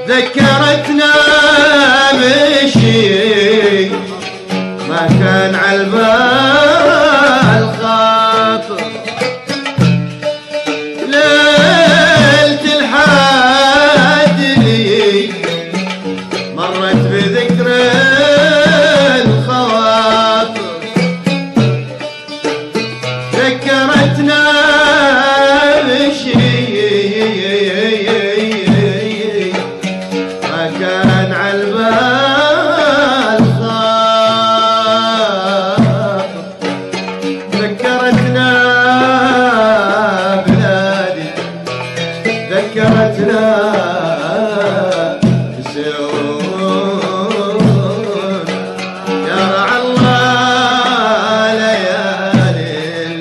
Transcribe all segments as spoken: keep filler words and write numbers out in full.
ذكرتنا بشي ما كان عالبال خاطر، ليلة الحادي مرت بذكر الخواطر، ذكرتنا بشي ما كان عالبال خاطر، ذكرتنا بلادي، ذكرتنا بسيون يا رعى الله ليالي.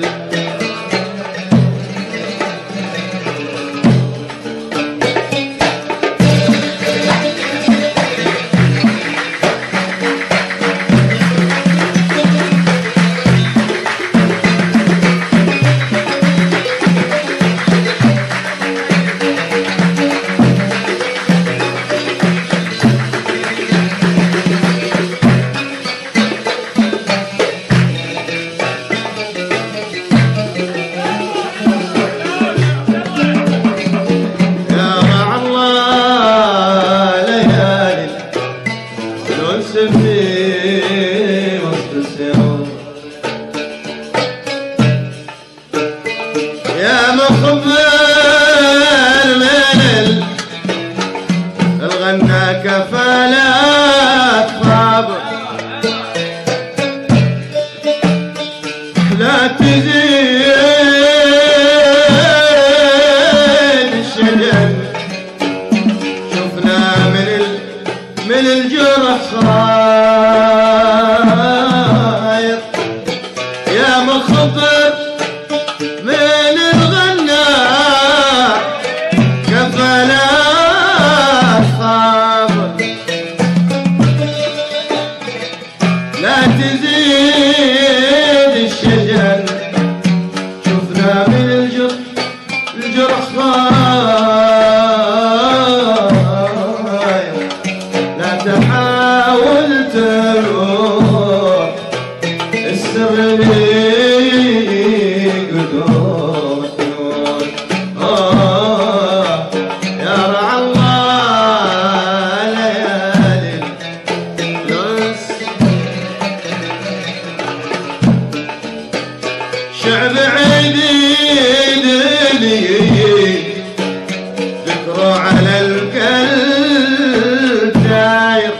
يا مخبر من الغنى كفالات خابر، لا تزيد الشجن، شفنا من من الجرح صاير. يا مخبر من الغنى كفالات خابر، لا تزيد الشجن، شفنا من الجرح الجرح صاير. لا تحاول تروح السر لي قدور آه يا رعى الله ليالي الأنس. شعب عديد لي ذكره على القلب داير،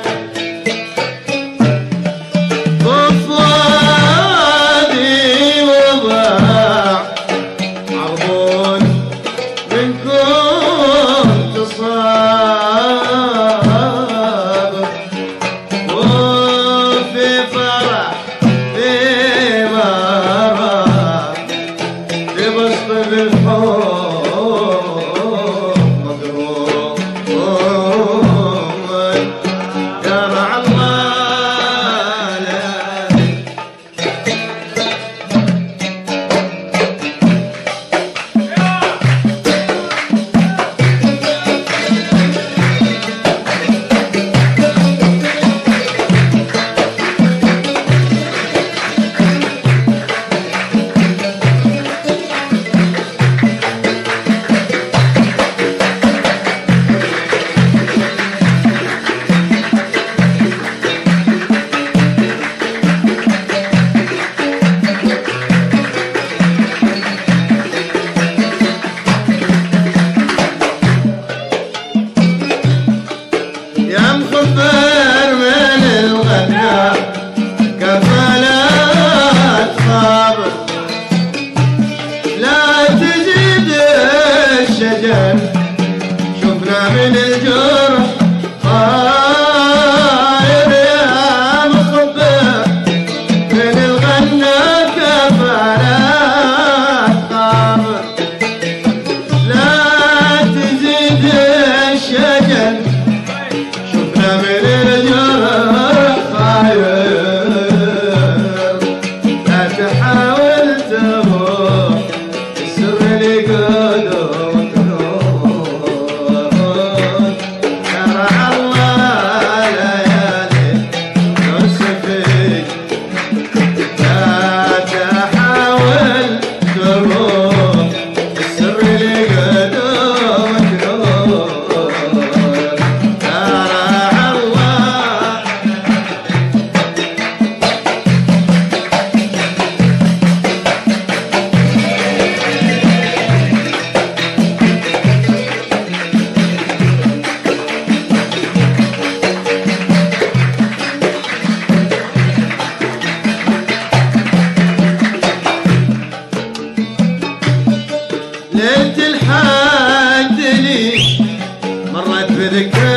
ضفادي وضاع عرضون منكم تصابر، وفي فرح في مرح ببسط بالحب مضروب يا رعى الله ليالي. يا مخبر من الغنى كفالات خابر، لا تزيد الشجن، شفنا من الجرح طاير. يا مخبر من الغنى كفالات خابر، لا تزيد الشجن، شفنا من الجرح طاير. لا تحاول تروح السر لقدر بدك